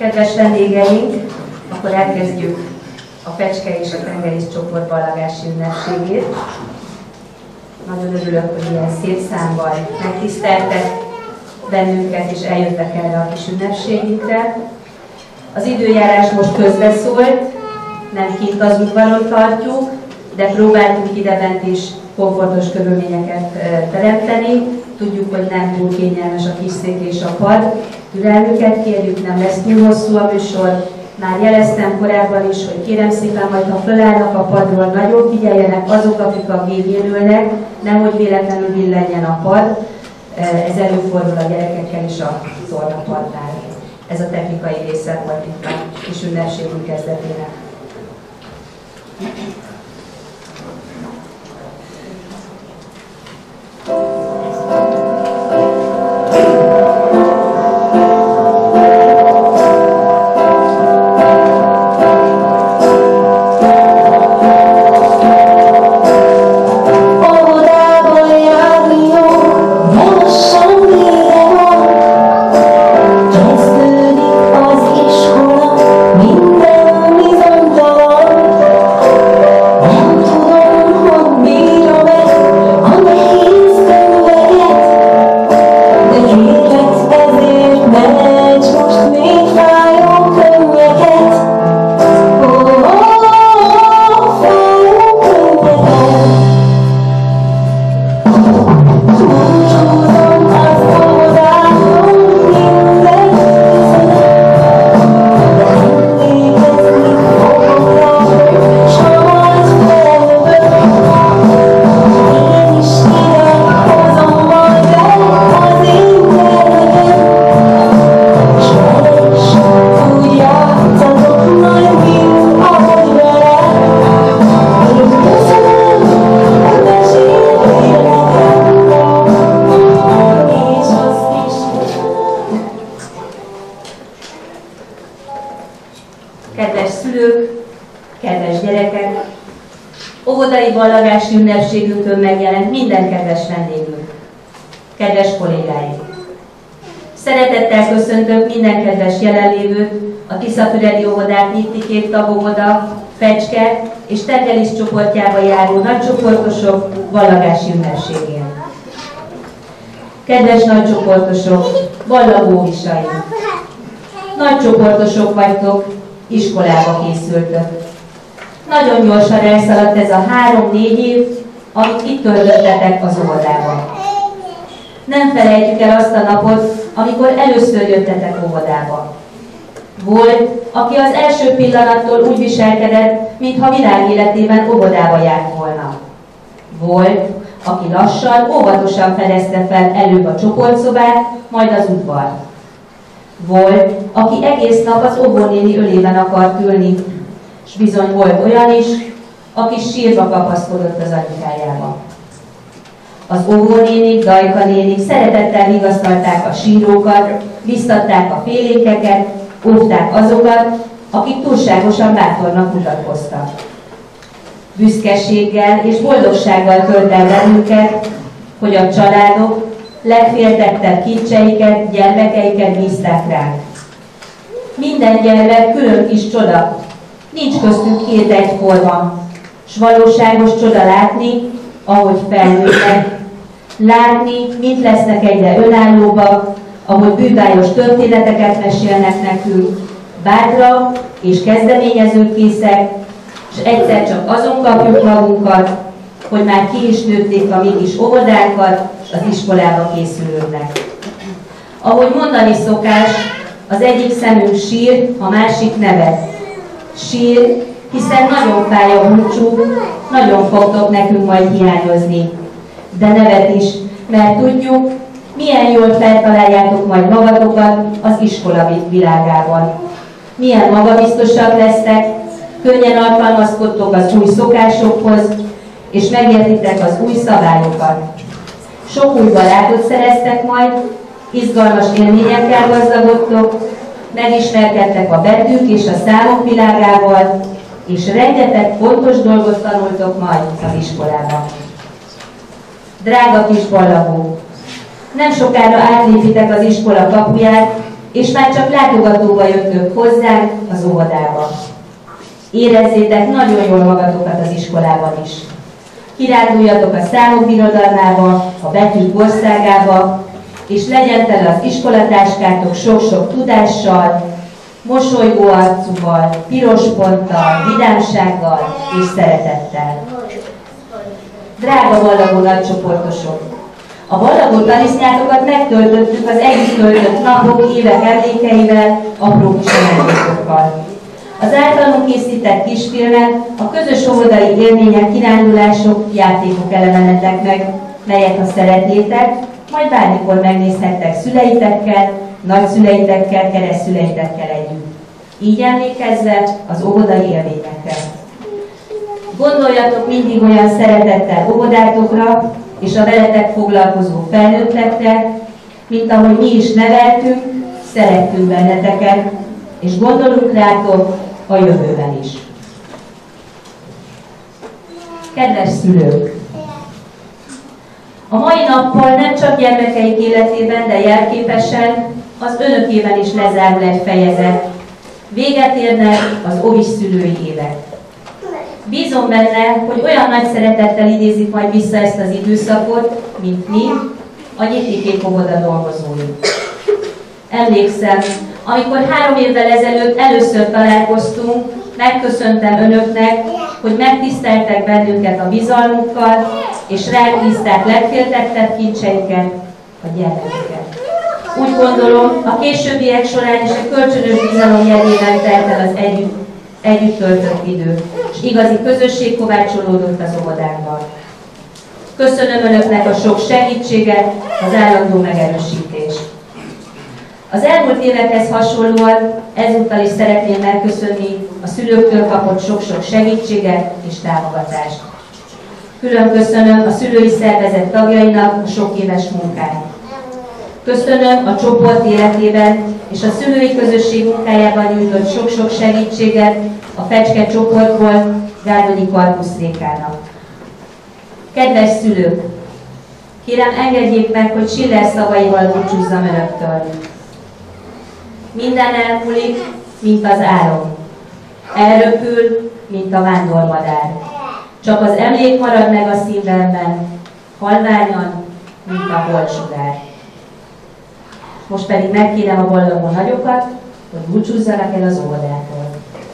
Kedves vendégeink, akkor elkezdjük a Fecske és a Tengerész csoport ballagási ünnepségét. Nagyon örülök, hogy ilyen szép számban megtiszteltek bennünket, és eljöttek erre a kis ünnepségünkre. Az időjárás most közbeszólt, nem kint az udvaron tartjuk, de próbáltunk idebent is komfortos körülményeket teremteni. Tudjuk, hogy nem túl kényelmes a kis szék és a pad. Türelmüket kérjük, nem lesz túl hosszú a műsor. Már jeleztem korábban is, hogy kérem szépen, majd ha fölállnak a padról, nagyon figyeljenek azok, akik a végén ülnek, nehogy véletlenül billenjen a pad. Ez előfordul a gyerekekkel is a tornapadnál. Ez a technikai része volt itt a kis ünnepségünk kezdetének. Ballagási ünnepségünkön megjelent minden kedves vendégünk, kedves kollégáink. Szeretettel köszöntök minden kedves jelenlévőt a Tiszafüredi óvodák Nyittikék tagóvoda, Fecske és Tengerész csoportjába járó nagycsoportosok ballagási ünnepségén. Kedves nagycsoportosok, ballagóvisaim! Nagycsoportosok vagytok, iskolába készültök. Nagyon gyorsan elszaladt ez a 3-4 év, amit itt töltöttetek az óvodában. Nem felejtjük el azt a napot, amikor először jöttetek óvodába. Volt, aki az első pillanattól úgy viselkedett, mintha világéletében óvodába járt volna. Volt, aki lassan, óvatosan fedezte fel előbb a csoportszobát, majd az udvart. Volt, aki egész nap az óvónéni ölében akart ülni, és bizony volt olyan is, aki sírva kapaszkodott az anyukájába. Az óvónénik, Dajka nénik szeretettel vigasztalták a sírókat, biztatták a félénkeket, óvták azokat, akik túlságosan bátornak mutatkoztak. Büszkeséggel és boldogsággal tölt el bennünket, hogy a családok legféltettebb kincseiket, gyermekeiket bízták ránk. Minden gyermek külön kis csoda, nincs köztük két egyforma, s valóságos csoda látni, ahogy felnőnek, látni, mint lesznek egyre önállóbbak, ahogy bűvályos történeteket mesélnek nekünk, bátrak és kezdeményezőkészek, és egyszer csak azon kapjuk magunkat, hogy már ki is nőtték a mi kis óvodánkat, az iskolába készülőknek. Ahogy mondani szokás, az egyik szemünk sír, a másik nevet. Sír, hiszen nagyon fáj a búcsú, nagyon fogtok nekünk majd hiányozni. De nevet is, mert tudjuk, milyen jól feltaláljátok majd magatokat az iskola világában. Milyen magabiztosak lesztek, könnyen alkalmazkodtok az új szokásokhoz, és megértitek az új szabályokat. Sok új barátot szereztek majd, izgalmas élményekkel gazdagodtok, megismerkedtek a betűk és a számok világával, és rengeteg fontos dolgot tanultok majd az iskolában. Drága kis ballagók! Nem sokára átlépitek az iskola kapuját, és már csak látogatóba jöttök hozzánk az óvodába. Érezzétek nagyon jól magatokat az iskolában is. Kiránduljatok a számok birodalmába, a betűk országába, és legyen tele az iskolatáskátok sok-sok tudással, mosolygó arcúval, piros ponttal, vidámsággal és szeretettel. Drága ballagó nagycsoportosok! A ballagó tanisznyátokat megtöltöttük az együtt töltött napok, évek emlékeivel, apró kis ajándékokkal. Az általunk készített kisfilmek a közös óvodai élmények, kirándulások, játékok elemenetek meg, melyet ha szeretnétek, majd bármikor megnézhettek szüleitekkel, nagyszüleitekkel, keresztszüleitekkel együtt. Így emlékezve az óvodai élményekre. Gondoljatok mindig olyan szeretettel óvodátokra és a veletek foglalkozó felnőttekre, mint ahogy mi is neveltünk, szerettünk benneteket, és gondolunk rátok a jövőben is. Kedves szülők! A mai nappal nem csak gyermekeik életében, de jelképesen az önökében is lezárul egy fejezet. Véget érnek az óvis szülői évek. Bízom benne, hogy olyan nagy szeretettel idézik majd vissza ezt az időszakot, mint mi, a Nyitnikék óvoda dolgozói. Emlékszem, amikor 3 évvel ezelőtt először találkoztunk, megköszöntem önöknek, hogy megtiszteltek bennünket a bizalmukkal, és ránk bízták legféltettebb kincseiket, a gyermekeket. Úgy gondolom, a későbbiek során is a kölcsönös bizalom jegyében telt el az együtt töltött idő, és igazi közösség kovácsolódott az óvodánkban. Köszönöm önöknek a sok segítséget, az állandó megerősítést. Az elmúlt évekhez hasonlóan ezúttal is szeretném megköszönni a szülőktől kapott sok-sok segítséget és támogatást. Külön köszönöm a szülői szervezet tagjainak a sok éves munkát. Köszönöm a csoport életében és a szülői közösség munkájában nyújtott sok-sok segítséget a Fecske csoportból Gárdonyi Karpusz Rékának. Kedves szülők! Kérem, engedjék meg, hogy Schiller szavaival búcsúzzam önöktől. Minden elmúlik, mint az álom. Elröpül, mint a vándormadár. Csak az emlék marad meg a szívemben, halványan, mint a holdsugár. Most pedig megkérem a ballagó nagyokat, hogy búcsúzzanak el az óvodától.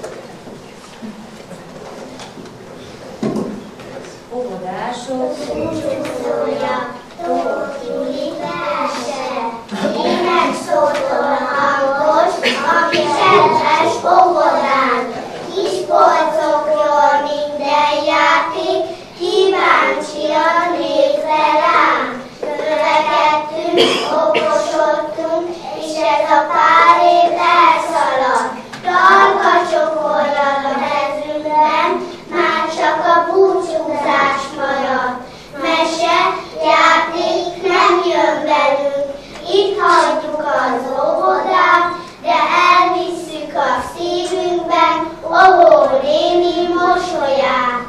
Óvodások, búcsúzója, Tóth Juli verse, ének szótól hangos, ami kedves óvodán. Kis polcokról minden játék, kíváncsian nézve rám. Növekedtünk, okosodtunk, és ez a pár év elszaladt. Tarka csokorral a mezünkben, már csak a búcsúzás maradt. Mese, játék nem jön velünk, itt hagyjuk az óvodát, de elvisszük a szívünkben óvó néni mosolyát.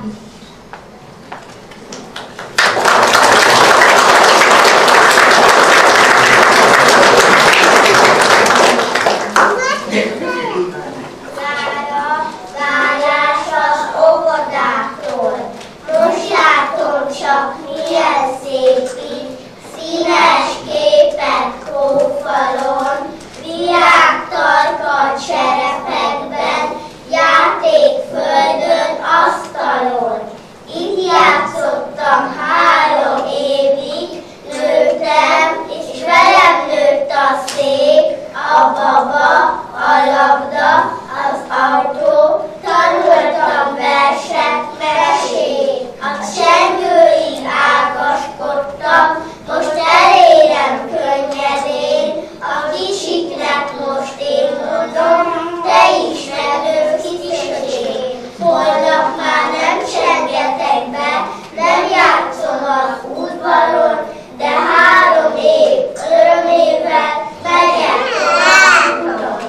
Várás az óvodától, most látom csak milyen szép itt, színes képek kófalon, virágtarkat cserepekben, játékföldön, asztalon. Itt játszottam 3 évig, nőttem, és velem nőtt a szék, a baba, a labda, az autó, tanultam verset, mesét, a csengőig ágaskodtam, most elérem könnyedén, a kicsiknek most én mondom, te is megnőtt kicsikén. Holnap már nem csengetek be, nem játszom az udvaron, de 3 év örömével megyek tovább.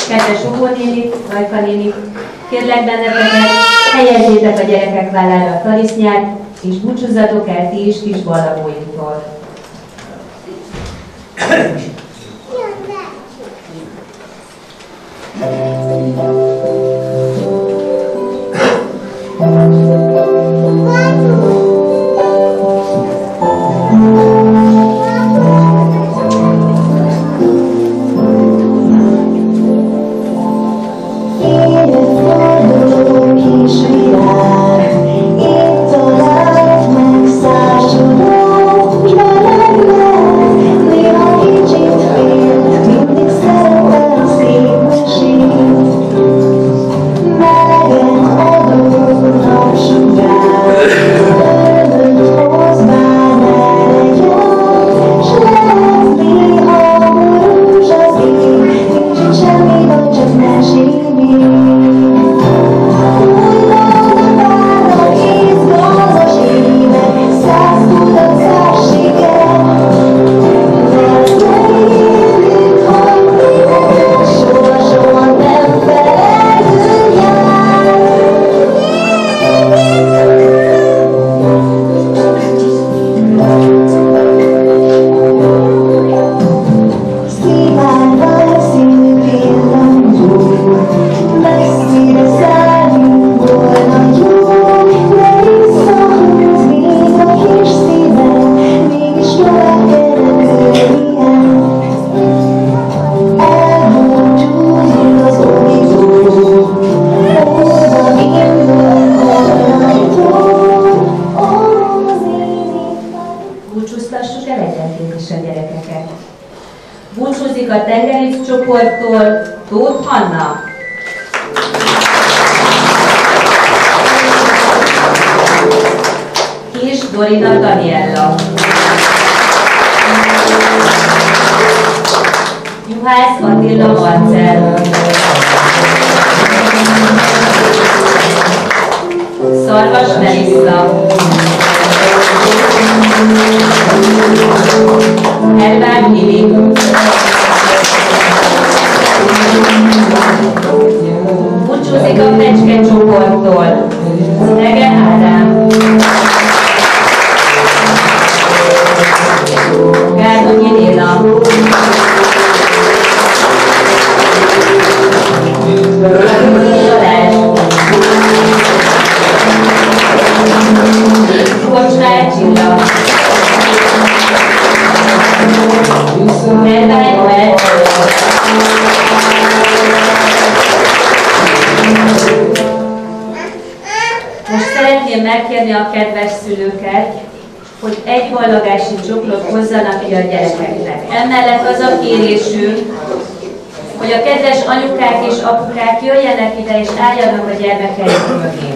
Kedves Ugó néni, Rajka néni, kérlek benneteket, helyezzétek a gyerekek vállára a tarisznyát, és búcsúzzatok el ti is kis ballagóinktól. Búcsúzik a tengerész csoporttól Tóth Hanna. Kis Dorina Daniella. Juhász Attila Marcell. Szarvas Melissa. Hervár Lili. Búcsúzik a Fecske csoporttól Ege Ádám. Gárdonyi Léna. Balázs. Kocsmár Csilla. Mervány Noel. Most szeretném megkérni a kedves szülőket, hogy egy ballagási csokrot hozzanak ki a gyerekeknek. Emellett az a kérésünk, hogy a kedves anyukák és apukák jöjjenek ide és álljanak a gyermekeik mögé.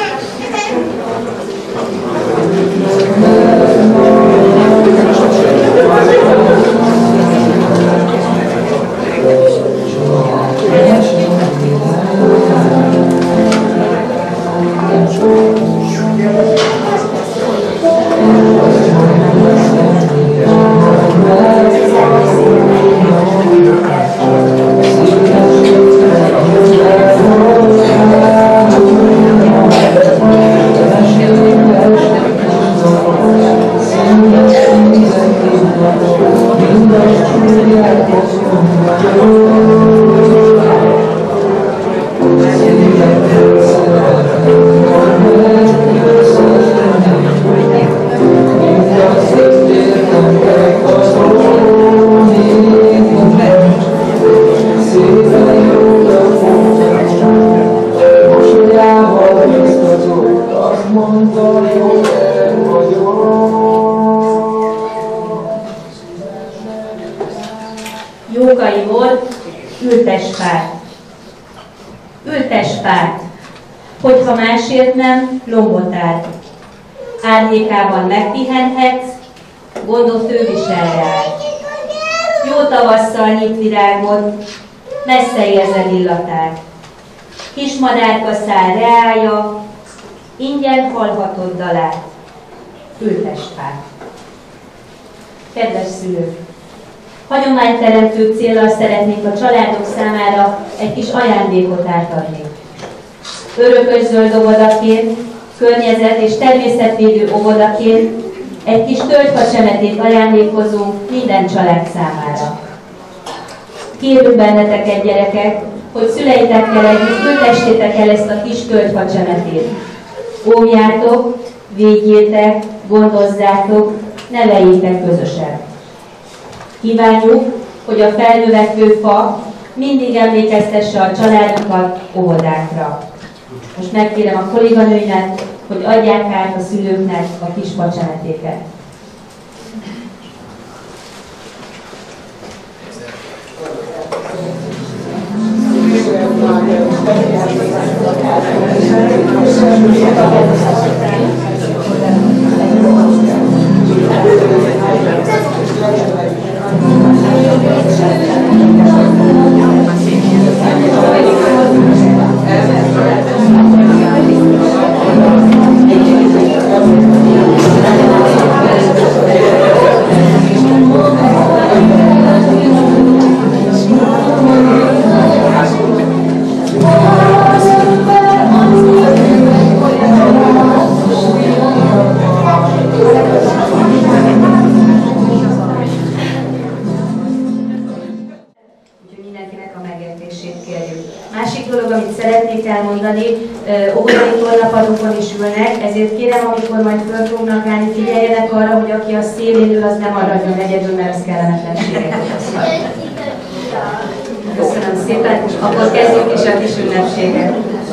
Jókai volt, ültes fát. Ültes fát, hogyha másért nem, lombot áll. Árnyékában megpihenhetsz, gondot ő visel rád. Jó tavasszal nyit virágot, messze érzed illatát. Kismadárka száll reája, ingyen hallhatod dalát. Ültes fát. Kedves szülők! Hagyományteremtő céllal szeretnénk a családok számára egy kis ajándékot átadni. Örökös zöld óvodaként, környezet- és természetvédő óvodaként egy kis tölgyfacsemetét ajándékozunk minden család számára. Kérünk benneteket, gyerekek, hogy szüleitekkel együtt ültessétek el ezt a kis tölgyfacsemetét. Óvjátok, védjétek, gondozzátok, neveljétek közösen. Kívánjuk, hogy a felnövekvő fa mindig emlékeztesse a családokat óvodákra. Most megkérem a kolléganőimet, hogy adják át a szülőknek a kis facsemetéket. Óvodai tornapadokon is ülnek, ezért kérem, amikor majd föl fognak állni, figyeljenek arra, hogy aki a szélén ül, az nem maradjon egyedül, mert az kellemetlenséget okozhat. Köszönöm szépen, akkor kezdjük is a kis ünnepséget.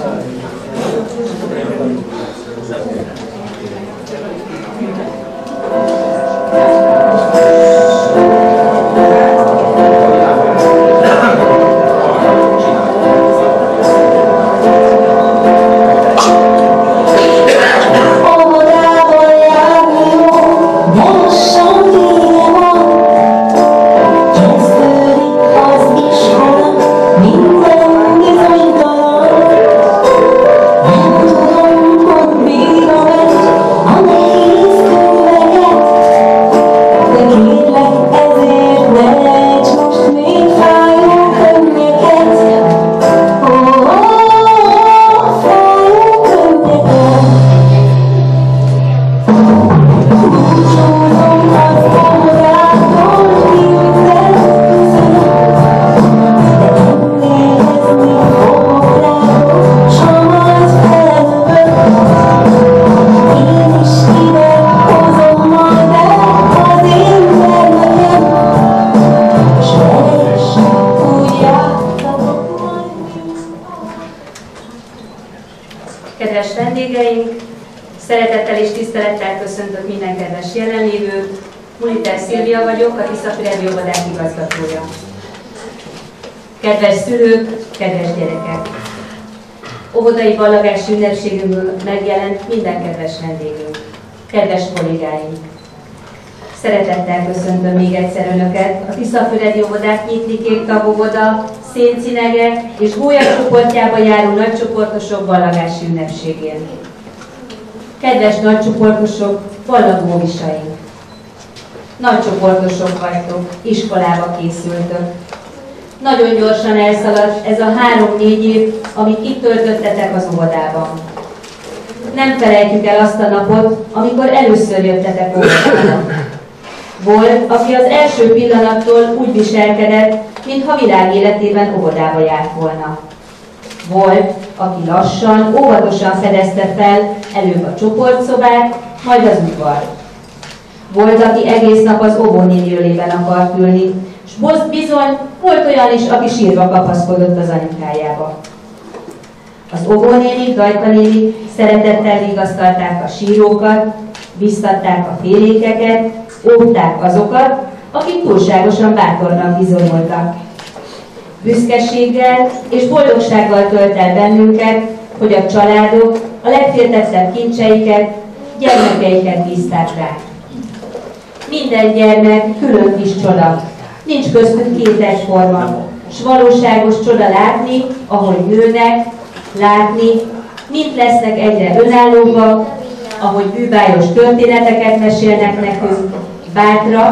Kedves vendégeink, szeretettel és tisztelettel köszöntök minden kedves jelenlévőt. Muliter Szilvia vagyok, a Tiszafüredi óvodák igazgatója. Kedves szülők, kedves gyerekek! Óvodai ballagási ünnepségünkön megjelent minden kedves vendégünk, kedves kollégáink. Szeretettel köszöntöm még egyszer Önöket a Tiszafüredi óvodák Nyitni Kék tagóvoda, Széncinege és Gólya csoportjába járó nagycsoportosok ballagási ünnepségén. Kedves nagycsoportosok, ballagóvisaink! Nagycsoportosok vagytok, iskolába készültök. Nagyon gyorsan elszaladt ez a 3-4 év, amit itt töltöttetek az óvodában. Nem felejtjük el azt a napot, amikor először jöttetek óvodába. Volt, aki az első pillanattól úgy viselkedett, mintha világ életében óvodába járt volna. Volt, aki lassan, óvatosan fedezte fel előbb a csoportszobát, majd az udvart. Volt, aki egész nap az óvónéni ölében akart ülni, és bizony volt olyan is, aki sírva kapaszkodott az anyukájába. Az óvónénik, Dajka néni szeretettel vigasztalták a sírókat, biztatták a félékeket, óvták azokat, akik túlságosan bátornak bizonyultak. Büszkeséggel és boldogsággal tölt el bennünket, hogy a családok a legféltettebb kincseiket, gyermekeiket bízták rá. Minden gyermek külön kis csoda, nincs köztük két egyforma, s valóságos csoda látni, ahogy nőnek, látni, mint lesznek egyre önállóbbak, ahogy bűbájos történeteket mesélnek nekünk, bátrak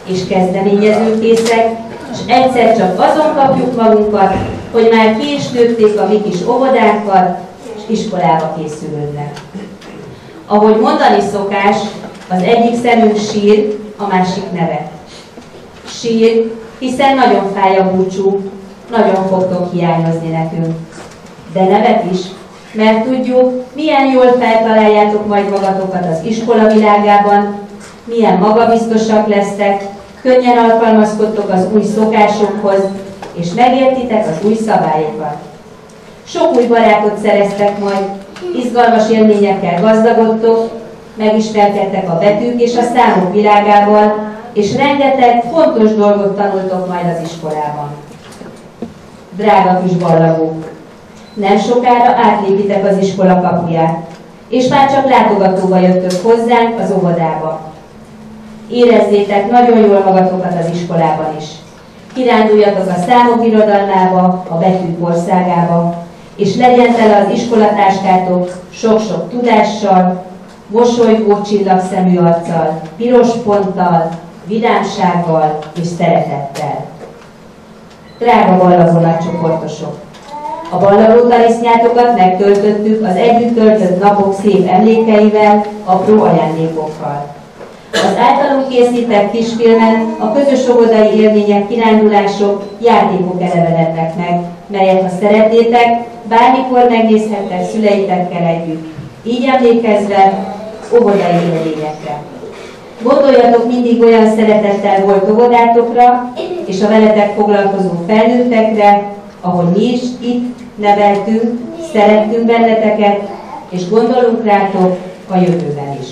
és kezdeményezőkészek, és egyszer csak azon kapjuk magunkat, hogy már ki is nőtték a mi kis óvodánkat, és iskolába készülődnek. Ahogy mondani szokás, az egyik szemünk sír, a másik nevet. Sír, hiszen nagyon fáj a búcsú, nagyon fogtok hiányozni nekünk. De nevet is, mert tudjuk, milyen jól feltaláljátok majd magatokat az iskola világában, milyen magabiztosak lesztek, könnyen alkalmazkodtok az új szokásokhoz, és megértitek az új szabályokat. Sok új barátot szereztek majd, izgalmas élményekkel gazdagodtok, megismerkedtek a betűk és a számok világával, és rengeteg fontos dolgot tanultok majd az iskolában. Drága kis ballagók! Nem sokára átlépitek az iskola kapuját, és már csak látogatóba jöttök hozzánk az óvodába. Érezzétek nagyon jól magatokat az iskolában is. Kiránduljatok a számok irodalmába, a betűk országába, és legyen tele az iskolatáskátok sok-sok tudással, mosolygó csillagszemű arccal, piros ponttal, vidámsággal és szeretettel. Drága ballagó nagycsoportosok! A ballagó tarisznyátokat megtöltöttük az együtt töltött napok szép emlékeivel, apró ajándékokkal. Az általunk készített kisfilmen a közös óvodai élmények, kirándulások, játékok elevenednek meg, melyet, ha szeretnétek, bármikor megnézhettek szüleitekkel együtt, így emlékezve óvodai élményekre. Gondoljatok mindig olyan szeretettel volt óvodátokra, és a veletek foglalkozó felnőttekre, ahogy mi is itt neveltünk, szerettünk benneteket, és gondolunk rátok a jövőben is.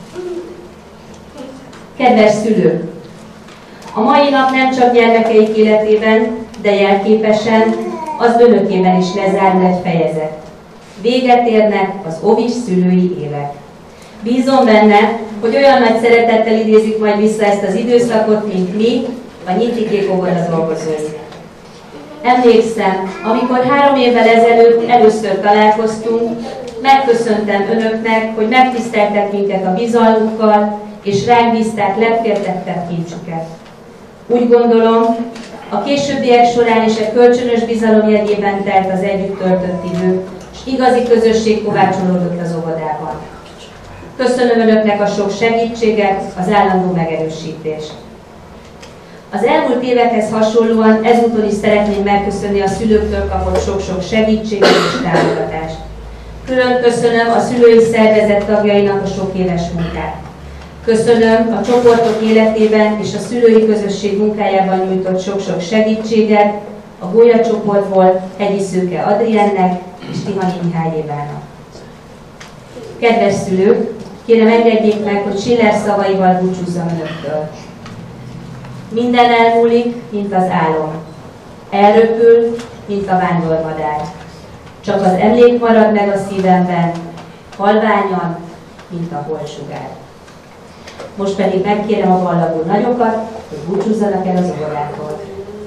Kedves szülők! A mai nap nem csak gyermekeik életében, de jelképesen az önökében is lezárul egy fejezet. Véget érnek az óvis szülői évek. Bízom benne, hogy olyan nagy szeretettel idézik majd vissza ezt az időszakot, mint mi, a Nyitikék óvoda dolgozói. Emlékszem, amikor 3 évvel ezelőtt először találkoztunk, megköszöntem önöknek, hogy megtiszteltek minket a bizalmukkal, és ránk bízták lepkértettebb kincsüket. Úgy gondolom, a későbbiek során is egy kölcsönös bizalom jegyében telt az együtt töltött idő, és igazi közösség kovácsolódott az óvodában. Köszönöm önöknek a sok segítséget, az állandó megerősítést. Az elmúlt évekhez hasonlóan ezúton is szeretném megköszönni a szülőktől kapott sok-sok segítséget és támogatást. Külön köszönöm a szülői szervezet tagjainak a sok éves munkát. Köszönöm a csoportok életében és a szülői közösség munkájában nyújtott sok-sok segítséget a Gólya csoportból Hegyi Szőke Adriennek és Tihanyi Mihály Évának. Kedves szülők, kérem engedjék meg, hogy Schiller szavaival búcsúzzam önöktől. Minden elmúlik, mint az álom. Elröpül, mint a vándormadár. Csak az emlék marad meg a szívemben, halványan, mint a holdsugár. Most pedig megkérem a ballagó nagyokat, hogy búcsúzzanak el az óvodától.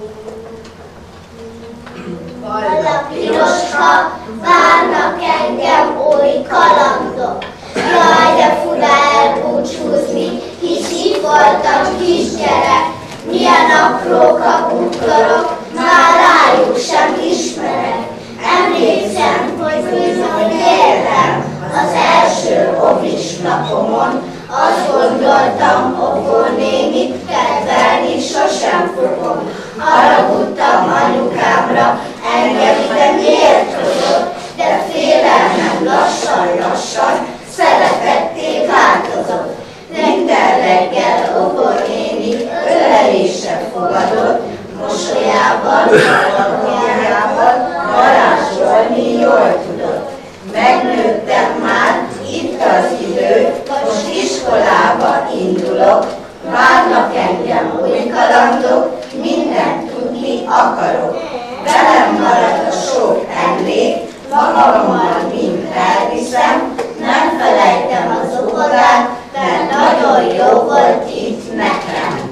Balla piroska, várnak engem új kalandok. Jaj, de fura elbúcsúzni, hisz itt voltam kisgyerek. Milyen apróka bútorok, már rájuk sem ismerek. Emlékszem, hogy bizony éltem az első óvis napomon. Azt gondoltam, óvónénit kedvelni sosem fogom. Haragudtam anyukámra, engem ide miért hozott, de félelmem lassan-lassan szeretetté változott. Minden reggel óvónéni öleléssel fogadott, mosolyával, alapjával varázsolni jól tudott. Megnőttem már, itt az idő, most iskolába indulok, várnak engem új kalandok, mindent tudni akarok. Velem marad a sok emlék, magammal mind elviszem, nem felejtem az óvodát, mert nagyon jó volt itt nekem.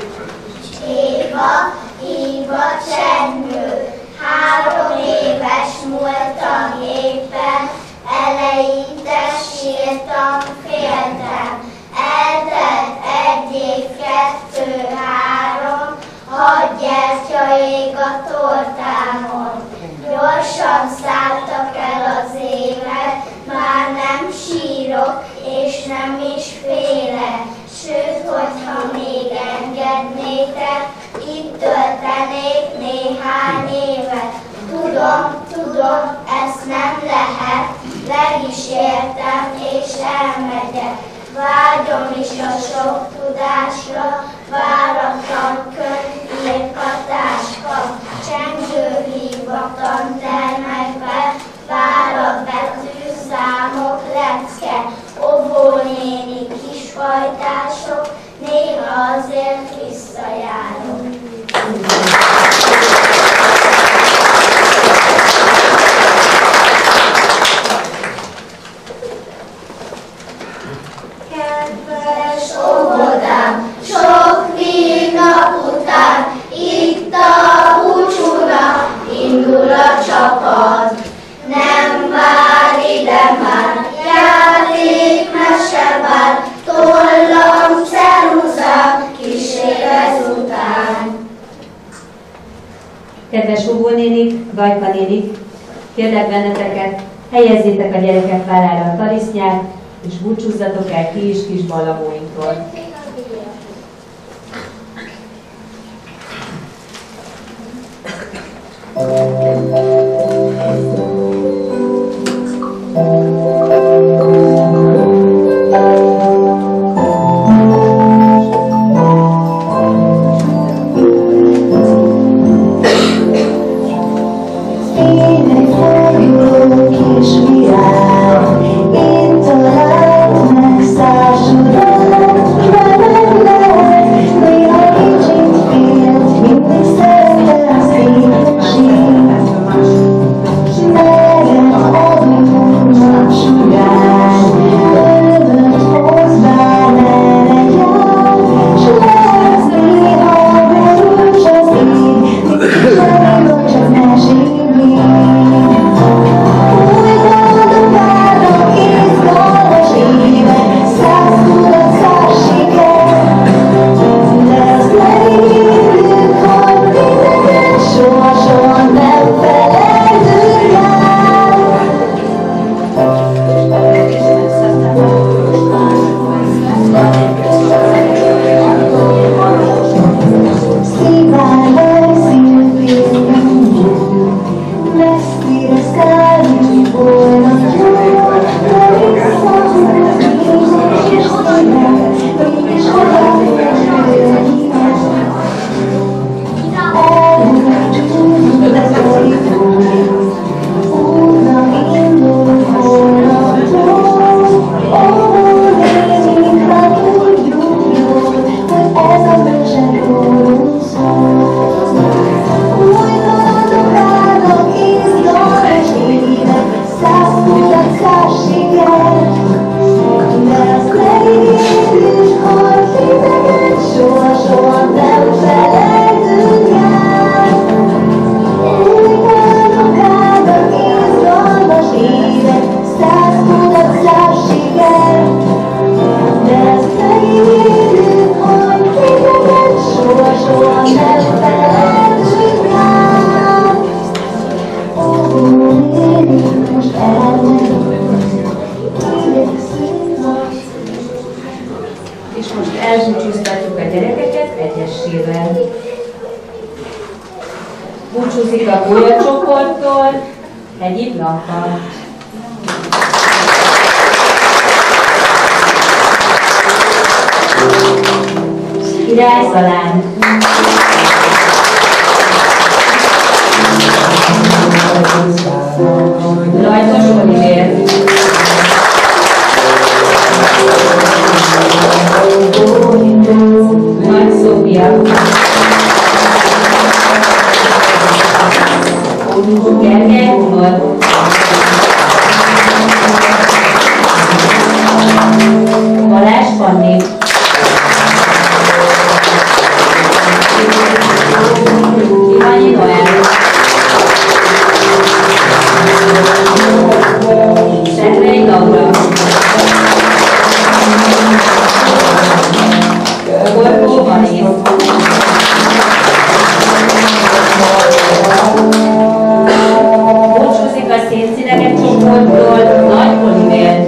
Éva, Csendő, 3 éves Tudom, ezt nem lehet, meg is értem, és elmegyek. Vágyom is a sok tudásra, váratlan könyvírkatáska. Csengő hív a tantermekbe, vár a betűszámok lecke. Óvónéni kisfajtások, néha azért visszajárok. Kedves óvodám, sok nap után, itt a búcsúnak indul a csapat. Nem vár ide már, játék, mese vár, tollam, ceruzám, kísér ezután. Kedves óvónénik, Gajka nénik, kérlek benneteket, helyezzétek a gyerekek vállára a talisznyát, és búcsúzzatok el ti is kis ballagóinktól. Elbúcsúztatjuk a gyerekeket egyesével. Búcsúzik a gólyacsoporttól Hegyi Blanka. Király Zalán. Rajtos Olivér. Nagy Szófia. Gergely Humor. Balázs Fanni. Iványi Noel. Szentrei Laura. Gorkó Mari. Búcsúzik a Szénszíneket csoporttól Nagy Olivér.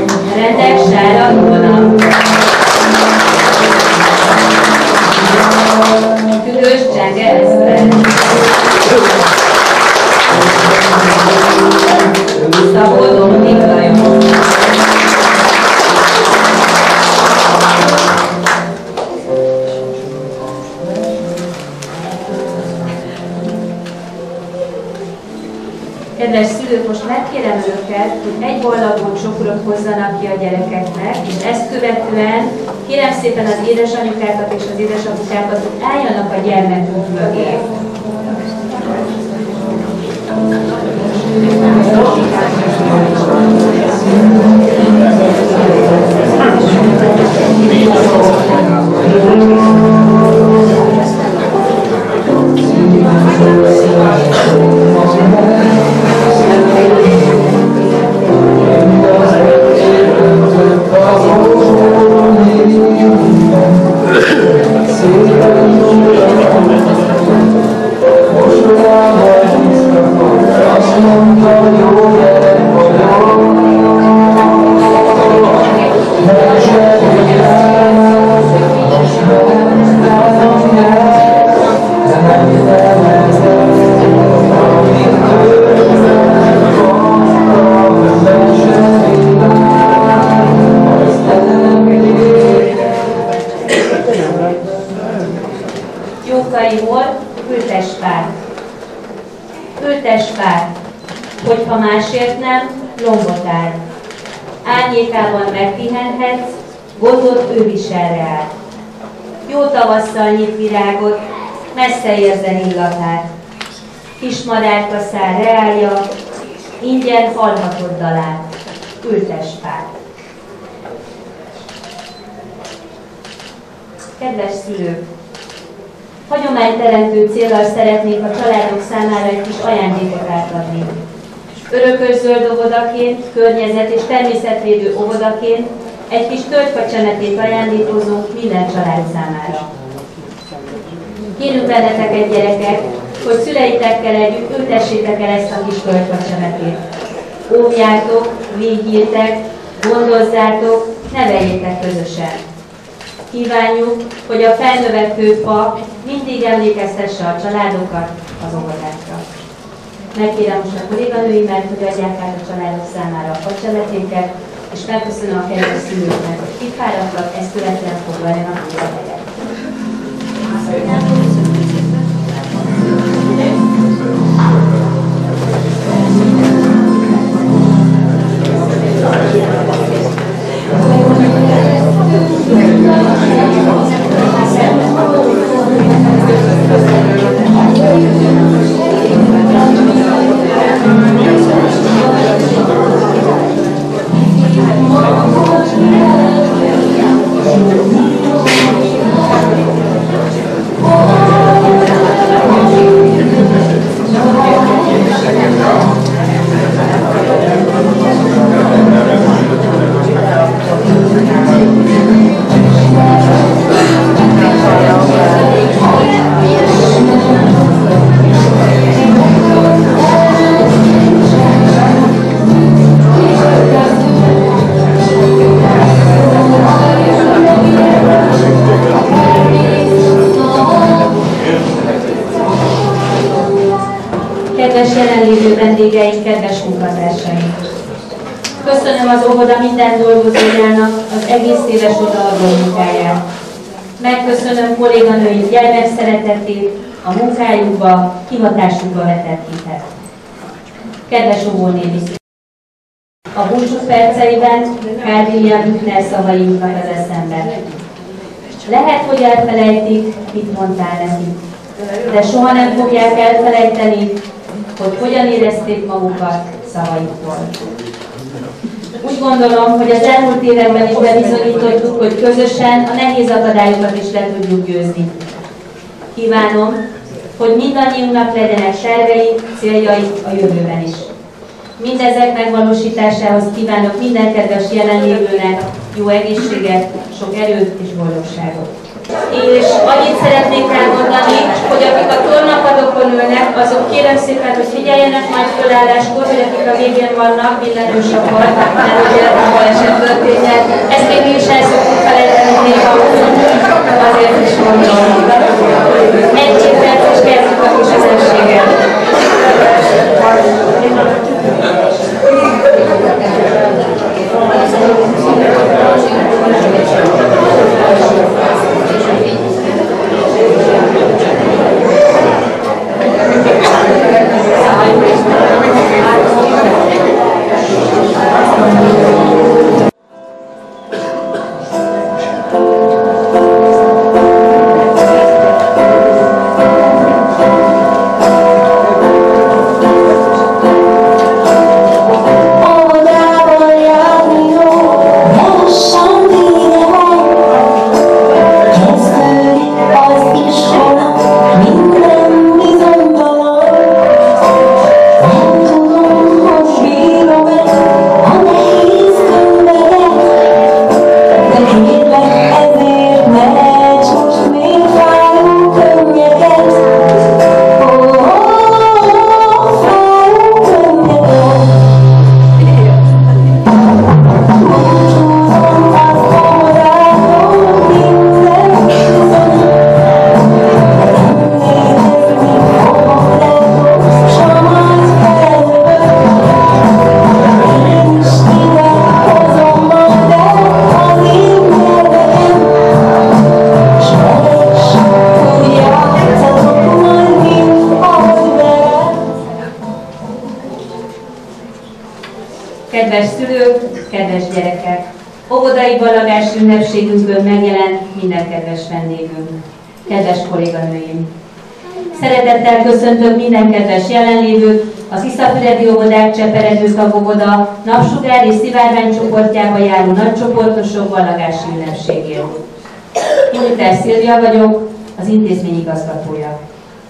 Rendek Sára Róna. Enge Eszter. Szabó Dominik Lajos. Kedves szülők, most megkérem őket, hogy egy ballagón csokrot hozzanak ki a gyerekeknek, és ezt követően kérem szépen az édesanyukákat és az édesapukákat, hogy álljanak a gyermekünk mögé. Jókai volt, ültes fát, hogyha másért nem, lombot áll. Árnyékában megpihenhetsz, gondot ő visel reád. Jó tavasszal nyit virágot, messze érzed illatát. Kis madárka száll reálja, ingyen hallhatod dalát. Ültes fát. Kedves szülők! Hagyományteremtő céllal szeretnék a családok számára egy kis ajándékot átadni. Örökös zöld óvodaként, környezet- és természetvédő óvodaként egy kis tölgyfacsemetét ajándékozunk minden család számára. Kérünk benneteket, gyerekek, hogy szüleitekkel együtt ültessétek el ezt a kis tölgyfacsemetét. Óvjátok, védjétek, gondozzátok, neveljétek közösen. Kívánjuk, hogy a felnövekvő fa mindig emlékeztesse a családokat az óvodákra. Megkérem most a kolléganőimet, hogy adják át a családok számára a facsemeténket, és megköszönöm a kedves szülőknek, hogy kifáradtak, ezt követően foglaljanak a helyet. Kedves jelenlévő vendégeink, kedves munkatársaink! Köszönöm az óvoda minden dolgozójának az egész éves odaadó munkáját. Megköszönöm kolléganőink gyermekszeretetét, a munkájukba, hivatásukba vetett hitet. Kedves óvónéni! A búcsú perceiben Carl William Büchner szavai jutnak az eszembe. Lehet, hogy elfelejtik, mit mondtál nekik, de soha nem fogják elfelejteni, hogy hogyan érezték magukat szavaikból. Úgy gondolom, hogy az elmúlt években is bebizonyítottuk, hogy közösen a nehéz akadályokat is le tudjuk győzni. Kívánom, hogy mindannyiunknak legyenek tervei, céljai a jövőben is. Mindezek megvalósításához kívánok minden kedves jelenlévőnek jó egészséget, sok erőt és boldogságot. És annyit szeretnék elmondani, hogy akik a tornapadokon ülnek, azok kérem szépen, hogy figyeljenek majd fölálláskor, hogy akik a végén vannak, minden ősakor, mert ugye a baleset történjen. Ezt még mi is el szoktuk felejteni néha, azért is mondom. Egy-két perc Kedves szülők, kedves gyerekek! Óvodai ballagás ünnepségünkön megjelent minden kedves vendégünk, kedves kolléganőim! Szeretettel köszöntök minden kedves jelenlévőt az Iszapüredi Óvodák Cseperedő Tagóvoda napsugár és szivárvány csoportjába járó nagycsoportosok ballagási ünnepségén. Uniter Szilvia vagyok, az intézmény igazgatója.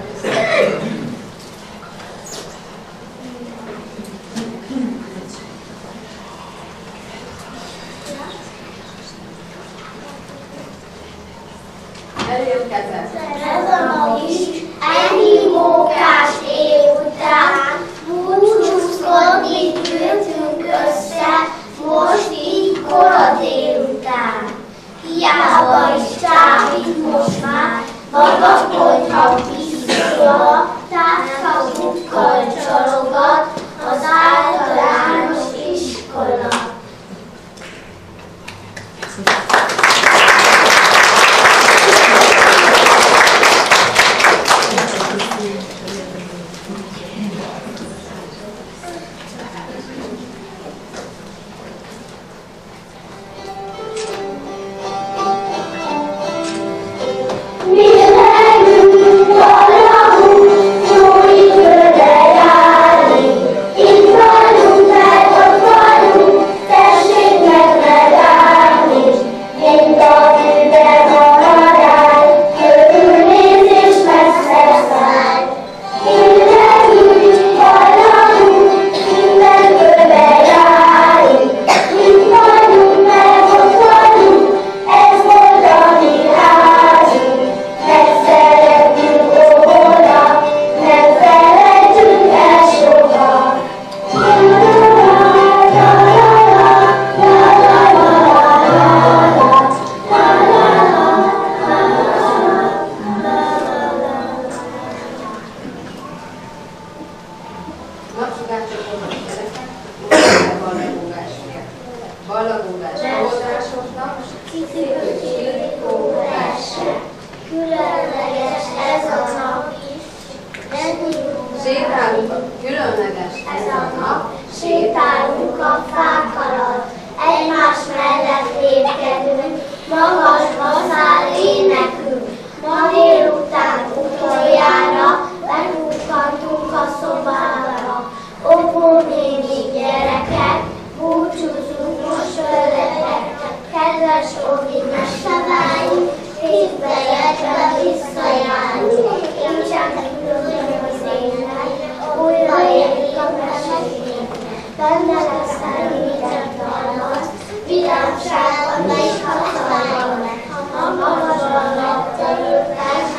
Ez a nap is ennyi mókás év után búcsúzkodni gyűltünk össze, most így kora délután. Hiába is csábít most már, vadakodhat vissza, társakukkal csalogat az általános iskola. Sétálunk a fák alatt, egymás mellett lépkedünk, magasba száll énekünk. Ma délután utoljára bekukkantunk a szobára. Óvó néni, gyerekek, búcsúzunk most tőletek. Kedves Ogi, megszabályunk, hétbe egybe visszajárunk. Nincsen különböző az ének, újra élik a mesék. Benne lesz említett dalmat, vidámságban és hatalmat, ha magasban naptörőkkel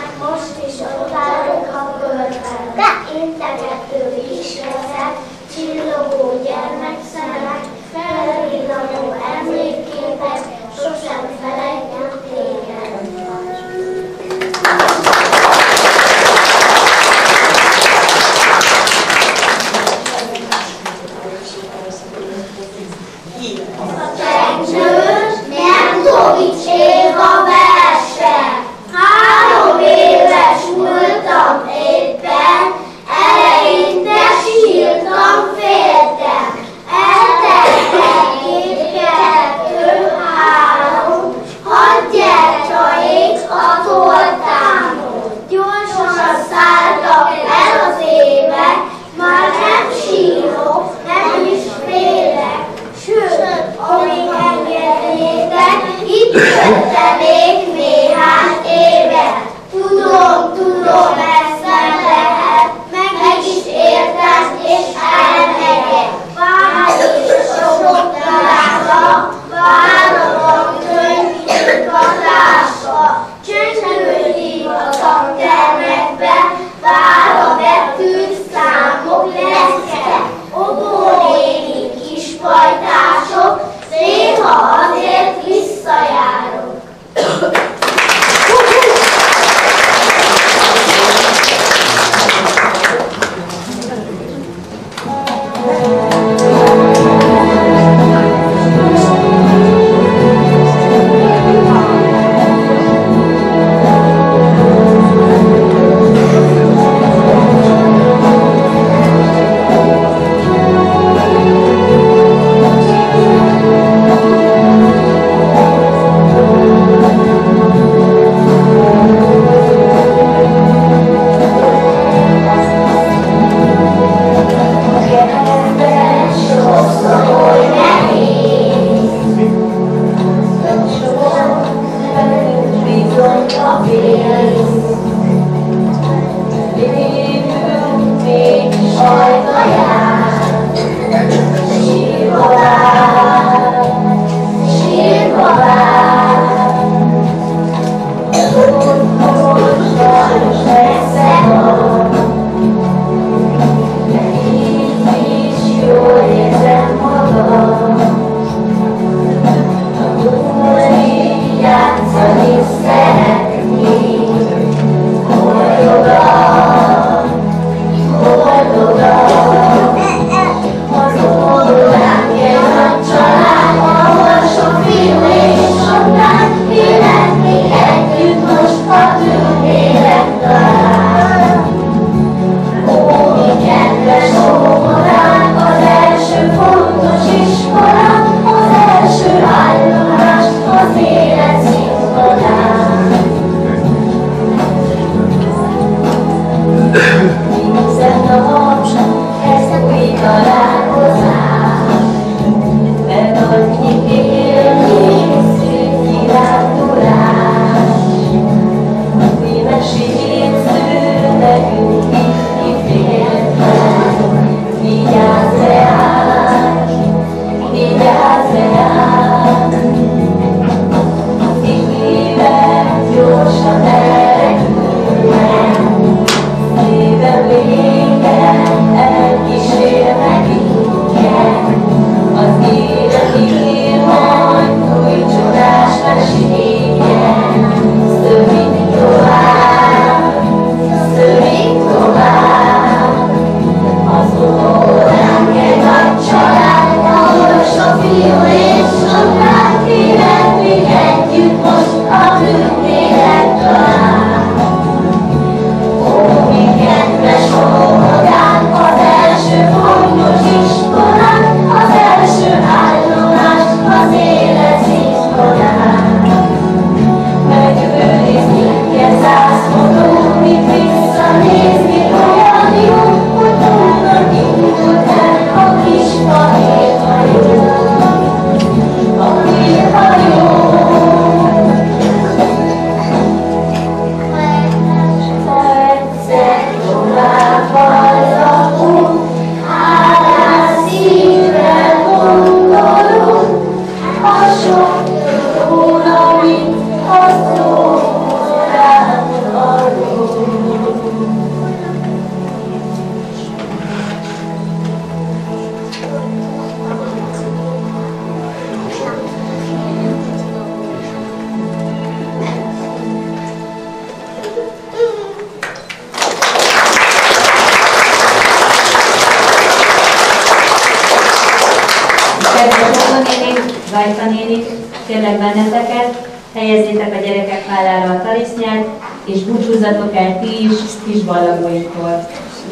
Zajka néni, kérlek benneteket, helyezzétek a gyerekek vállára a tarisznyát, és búcsúzzatok el ti is kisballagóiktól.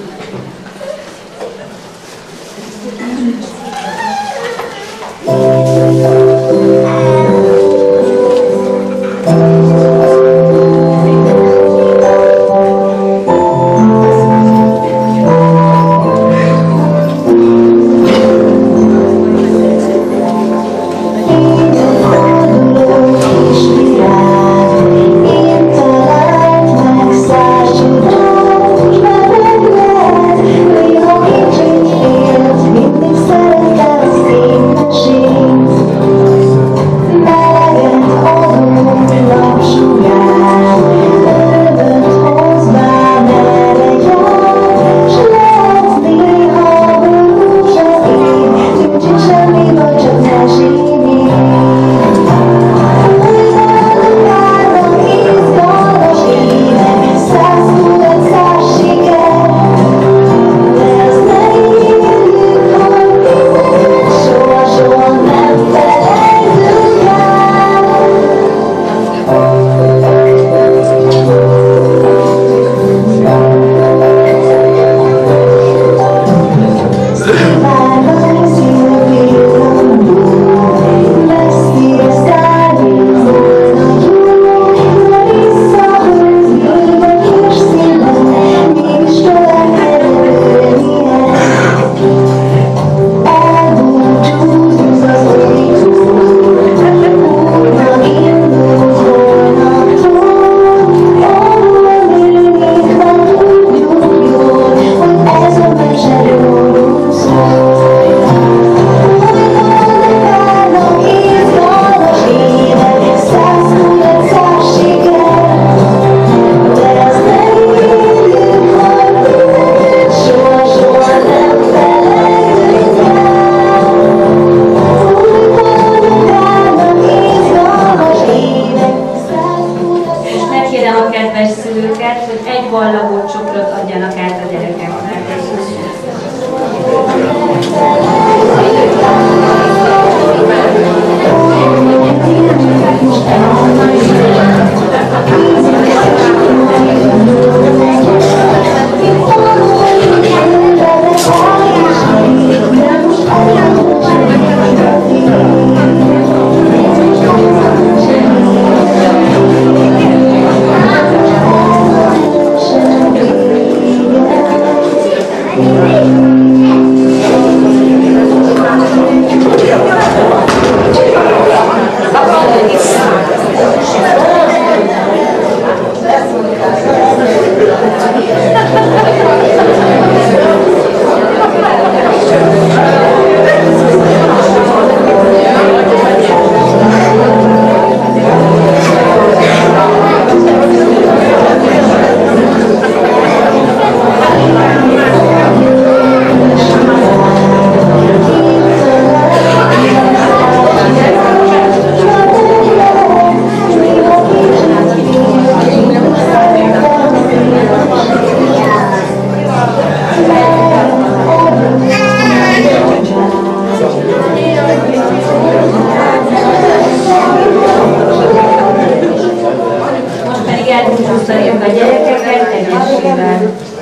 Elbúcsúztatjuk a gyerekeket egyesével.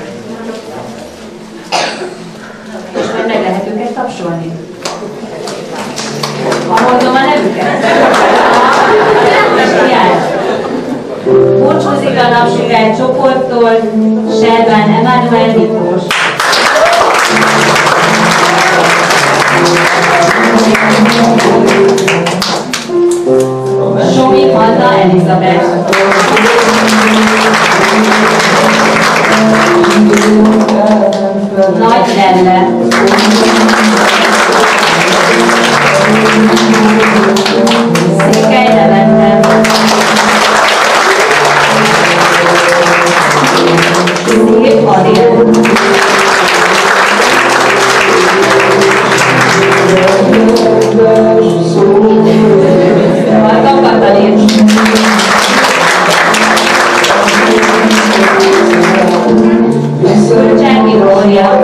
És majd meg lehet őket tapsolni. Ha mondom a nevüket. Búcsúzik a Napsugár csoporttól Serván Emánuel Miklós. Somi Anna Elizabeth. Nagy Lelle. Székely Levente. Szép Adél. Varga Katalin. Csáki Glória.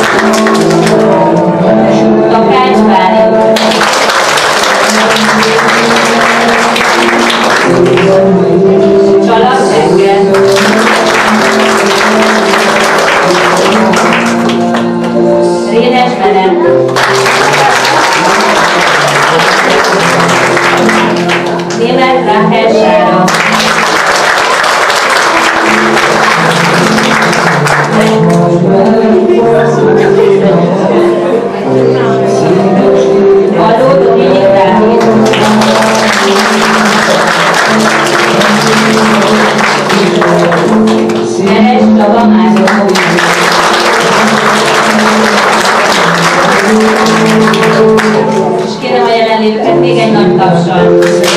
Takács Bálint, Csalak Zsengel, Rénes Menem, Németh Rákel Sára, Aló Dominik Dávid, Neres Csaba Mária, és kérem a jelenlévőket még egy nagy tapsal.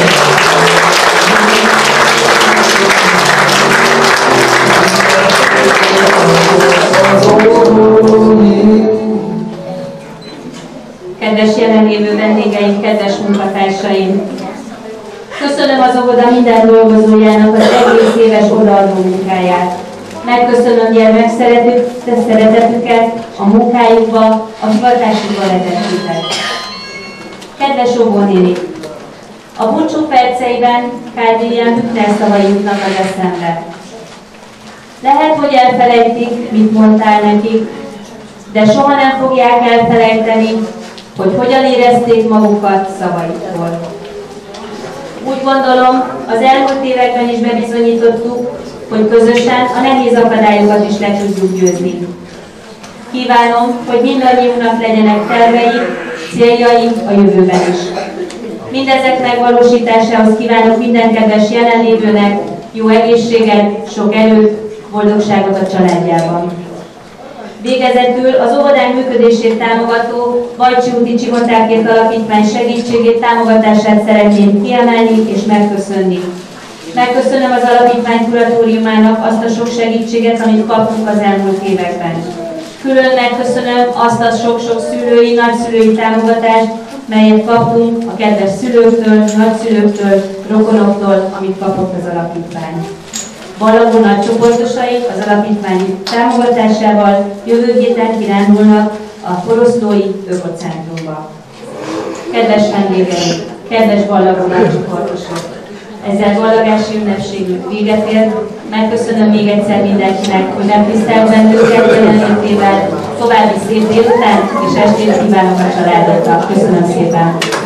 Kedves jelenlévő vendégeim, kedves munkatársaim! Köszönöm az óvoda minden dolgozójának az egész éves odaadó munkáját. Megköszönöm gyermekszeretetüket, a munkájukba, a hivatásukba vezetőket. Kedves óvónénik! A búcsú perceiben Carl Wilhelm Hübner szavai jutnak az eszembe. Lehet, hogy elfelejtik, mit mondtál nekik, de soha nem fogják elfelejteni, hogy hogyan érezték magukat szavaitól. Úgy gondolom, az elmúlt években is bebizonyítottuk, hogy közösen a nehéz akadályokat is le tudjuk győzni. Kívánom, hogy mindannyiunknak legyenek tervei, céljai a jövőben is. Mindezek megvalósításához kívánok minden kedves jelenlévőnek jó egészséget, sok erőt, boldogságot a családjában. Végezetül az óvodánk működését támogató Bajcsi úti Csigotákért Alapítvány segítségét, támogatását szeretném kiemelni és megköszönni. Megköszönöm az alapítvány kuratóriumának azt a sok segítséget, amit kaptunk az elmúlt években. Külön megköszönöm azt a sok-sok szülői, nagyszülői támogatást, melyet kaptunk a kedves szülőktől, nagyszülőktől, rokonoktól, amit kapott az alapítvány. Ballagó nagycsoportosai az alapítvány támogatásával jövő héten kirándulnak a Poroszlói Ökocentrumba. Kedves vendégeink, kedves Ballagó nagycsoportosok! Ezzel ballagási ünnepségünk véget ért. Megköszönöm még egyszer mindenkinek, hogy megtisztelt bennünket jelenlétével. További szép délután és estét kívánok a családoknak. Köszönöm szépen!